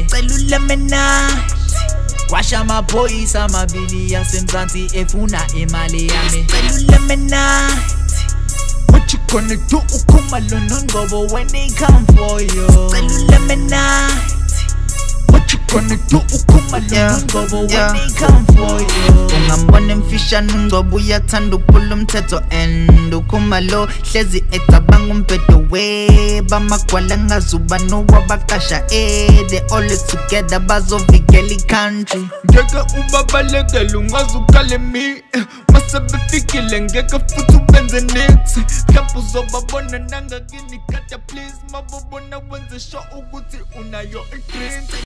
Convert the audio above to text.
celula mina washa amaphoyisa amabili yasemzansi efuna imali yami celula mina. What you gonna do ukhuma lona ngobo when they come for you celula mina. What you gonna do ukhuma lona ngobo when they come for you. Ungambona emfishane ngobo uyathanda ukuphula umthetho and ukhuma lo hlezi ecabanga umphetho we bamagwala ngazuba nowabaqasha they always together bazovikela i-country. Ngeke ubabalekele ungazukale mi masebefikile ngeke futhi ubenze next mhlawumbe uzobabona nangakini kata please mabobona wenze sure ukuthi unayo i-drink.